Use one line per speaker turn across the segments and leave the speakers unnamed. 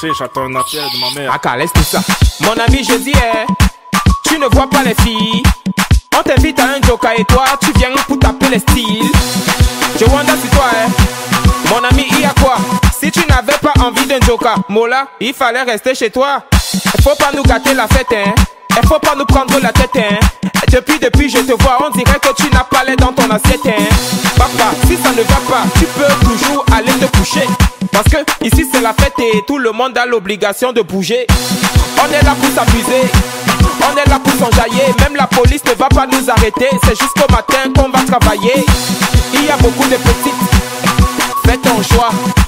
chercher, j'attends un appel de ma mère.
Ah, laisse tout ça. Mon ami, je dis, tu ne vois pas les filles. On t'invite à un joker et toi, tu viens pour taper les styles. Je wonder sur toi, mon ami, il y a quoi? Si tu n'avais pas envie d'un joker, Mola, il fallait rester chez toi. Il faut pas nous gâter la fête, Il faut pas nous prendre la tête, Depuis, je te vois, on dirait que tu n'as pas l'air dans ton assiette, Papa, si ça ne va pas, tu peux toujours aller te coucher. Parce que ici c'est la fête et tout le monde a l'obligation de bouger. On est là pour s'amuser, on est là pour s'enjailler. Même la police ne va pas nous arrêter, c'est jusqu'au matin qu'on va travailler. Il y a beaucoup de petites, fais ton choix.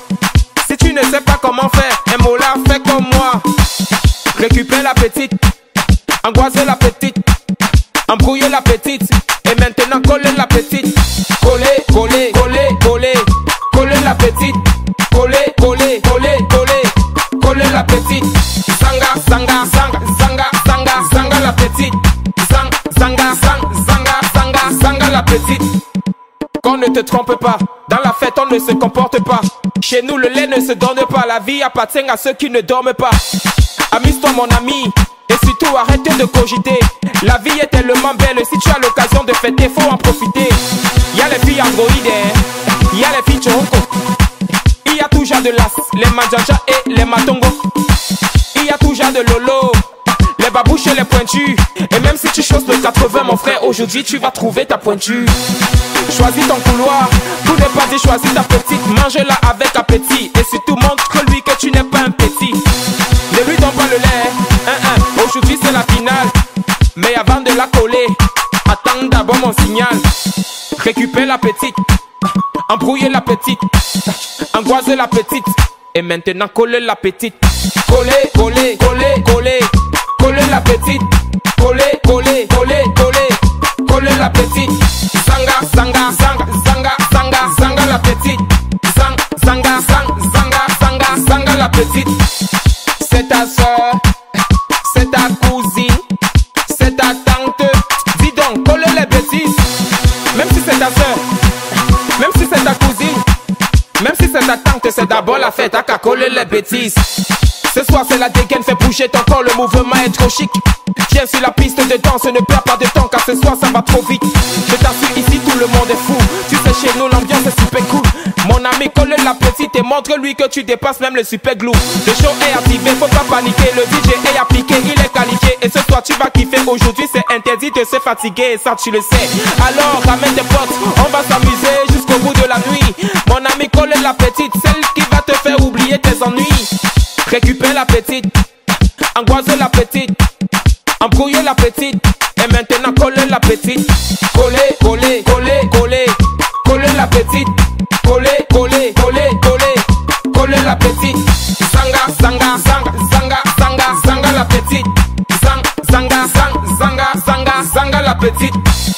Si tu ne sais pas comment faire, un mot là, fais comme moi. Récupère la petite, angoisser la petite, embrouiller la petite, et maintenant coller la petite. Coller, coller, coller, coller, coller la petite. Coller, coller, coller, coller, coller la petite. Zanga, zanga, zanga, zanga, zanga, zanga la petite. Zanga, zanga, zanga, zanga la petite. Qu'on ne te trompe pas, dans la fête on ne se comporte pas. Chez nous le lait ne se donne pas, la vie appartient à ceux qui ne dorment pas. Amuse-toi mon ami, et surtout arrête de cogiter. La vie est tellement belle, si tu as l'occasion de fêter, faut en profiter. Y'a les filles androïdes, y'a les filles choco. Il y a toujours de l'as, les manjaja et les matongo. Il y a toujours de lolo, les babouches et les pointus. Et même si tu choses le 80 mon frère, aujourd'hui tu vas trouver ta pointure. Choisis ton couloir, tout n'est pas dit, choisis ta petite. Mange-la avec appétit et surtout montre-lui que tu n'es pas un petit. Ne lui donne pas le lait, aujourd'hui c'est la finale. Mais avant de la coller, attends d'abord mon signal. Récupère la petite, embrouiller la petite, angoisser la petite, et maintenant coller la petite. Coller, coller, coller, coller, coller la petite. Coller, coller, coller, coller, coller la petite. Zanga, zanga, zanga, zanga, zanga, zanga la petite. Zanga, zanga, zanga, zanga, zanga la petite. C'est ta soeur, c'est ta cousine, c'est ta tante. Dis donc, coller les bêtises. Même si c'est ta soeur, même si c'est ta cousine, même si c'est ta tante, c'est d'abord la fête à qu'à coller les bêtises. Ce soir c'est la dégaine, fais bouger ton corps, le mouvement est trop chic. Viens sur la piste de danse, ne perds pas de temps car ce soir ça va trop vite. Je t'assure ici tout le monde est fou, tu sais chez nous l'ambiance est super cool. Mon ami colle la petite et montre-lui que tu dépasses même le super glue. Le show est activé, faut pas paniquer, le DJ est appliqué, il est qualifié. Et ce soir tu vas kiffer, aujourd'hui c'est interdit de se fatiguer et ça tu le sais. Alors ramène tes potes, on va s'amuser jusqu'au bout de la nuit. Mon ami colle la petite, celle qui va te faire oublier tes ennuis. Récupère la petite, angoisser la petite, embrouiller la petite, et maintenant coller la petite. Coller, coller, coller, coller, coller la petite. Coller, coller, coller, coller, coller la petite. Zanga, zanga, zanga, zanga, zanga, zanga la petite. Zanga, zanga, zanga, zanga, zanga la petite.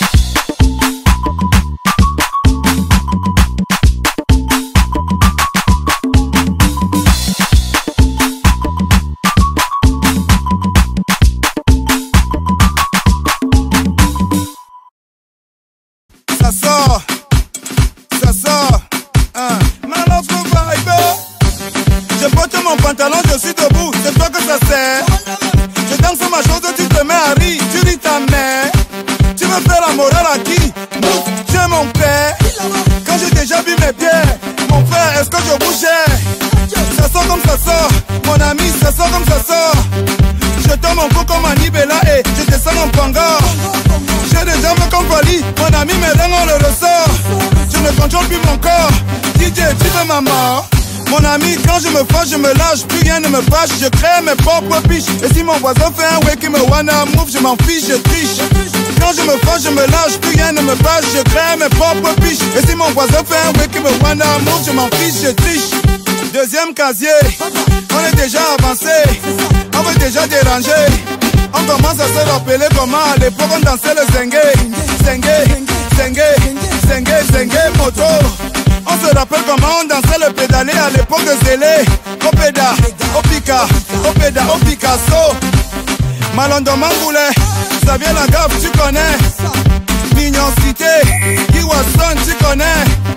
Ça sort, Maintenant je vibe. Je porte mon pantalon, je suis debout, c'est toi que ça sert. Je danse ma chose, tu te mets à rire, tu ris ta mère. Tu veux faire la morale à qui? Tu es mon père. Quand j'ai déjà vu mes pieds, mon frère, est-ce que je bougeais? Ça sort comme ça sort, mon ami, ça sort comme ça sort. Je tombe mon cou comme un Nibela et je descends en panga. J'ai des jambes comme Wally, mon ami, mes reins on le ressort. Je ne contrôle plus mon corps, DJ, tu veux ma mort? Mon ami, quand je me fâche, je me lâche, plus rien ne me fâche. Je crée mes propres piches. Et si mon voisin fait un way qui me wanna move, je m'en fiche, je triche. Quand je me fâche, je me lâche, plus rien ne me fâche. Je crée mes propres piches. Et si mon voisin fait un way qui me wanna move, je m'en fiche, je triche. Deuxième casier, on est déjà avancé, on veut déjà déranger. On commence à se rappeler comment à l'époque on dansait le zengue. Zengue, zengue, zengue, zengue, moto. On se rappelle comment on dansait le pédalé à l'époque de Zélé. Opéda, Opika, Opéda, Picasso. Malondo Mangoulet, ça vient la gaffe, tu connais. Mignon Cité, Kiwasson, tu connais.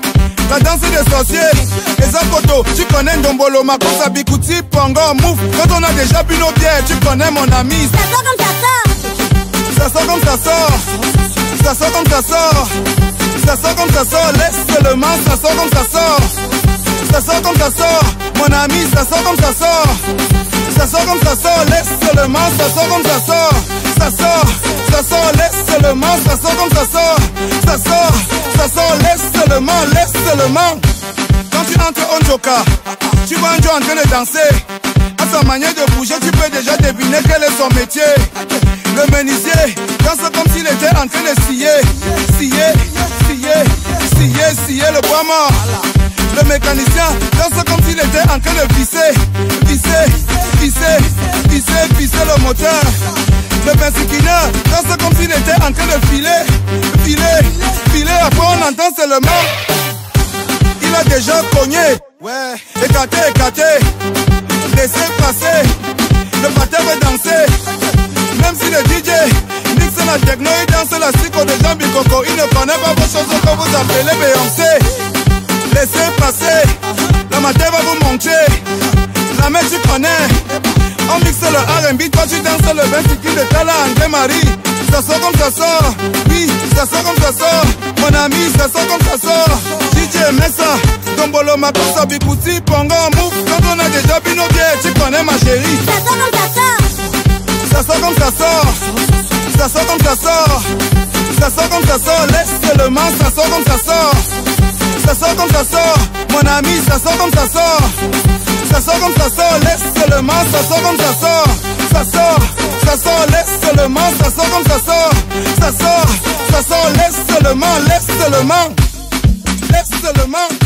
la danse des sorciers. Et ça photo, tu connais Ndombolo, Makosa, Bikuti, Pongo, Mouf. Quand on a déjà bu nos bières, tu connais mon ami.
Ça sort comme ça sort.
Ça sort comme ça sort. Ça sort comme ça sort. Ça sort comme ça sort. Laisse seulement, ça sort comme ça sort. Ça sort comme ça sort. Mon ami, ça sort comme ça sort. Ça sort comme ça sort. Laisse seulement, ça sort comme ça sort. Ça sort, laisse seulement, ça sort comme ça sort. Ça sort, laisse seulement. Quand tu entres en Joka, tu vois un Joe en train de danser. À sa manière de bouger, tu peux déjà deviner quel est son métier. Le menuisier danse comme s'il était en train de scier le bois mort. Le mécanicien danse comme s'il était en train de visser le moteur. Le benzinquineur danse comme s'il était en train de filer. Après on entend seulement. Il a déjà cogné. Ouais, écarté. Laissez passer. Le batteur veut danser. Même si le DJ mixe la techno, il danse la psycho de Jean Bikoko. Il ne connaît pas vos chansons que vous appelez Beyoncé. Laissez passer. La matière va vous monter. La main tu connais. On mixe le R&B, toi tu danses le 28 de Tala André-Marie. Ça sort comme ça sort, oui, ça sort comme ça sort. Mon ami, ça sort comme ça sort. DJ Messa, Ndombolo, Makosa, Bikuti, Pongo, Mouf. Quand on a déjà bu nos bières, tu connais ma chérie.
Ça sort comme ça sort.
Ça sort comme ça sort. Ça sort comme ça sort. Ça sort comme ça sort. Laisse seulement, ça sort comme ça sort. Ça sort comme ça sort. Mon ami, ça sort comme ça sort. Ça sort comme ça sort, laisse seulement, ça sort comme ça sort. Ça sort, laisse seulement, ça sort comme ça sort. Ça sort, laisse seulement. Laisse seulement.